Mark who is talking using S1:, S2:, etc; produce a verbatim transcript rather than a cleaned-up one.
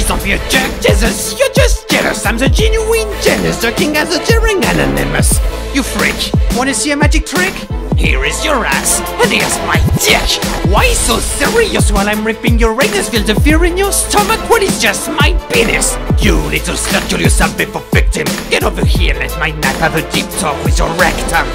S1: Please don't be a jerk, Jesus, you're just jealous. I'm the genuine genius, jerking as a daring anonymous. You freak, wanna see a magic trick? Here is your ass, and here's my dick. Why so serious while I'm ripping your anus? Feel the fear in your stomach? Well, it's just my penis. You little slut, you'll yourself before victim. Get over here, let my knife have a deep talk with your rectum.